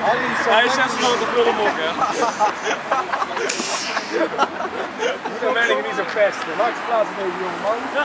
Hij is 6 grote prullenmok, hè. Dan ben ik niet zo pesten. Max, plaats deze jongeman.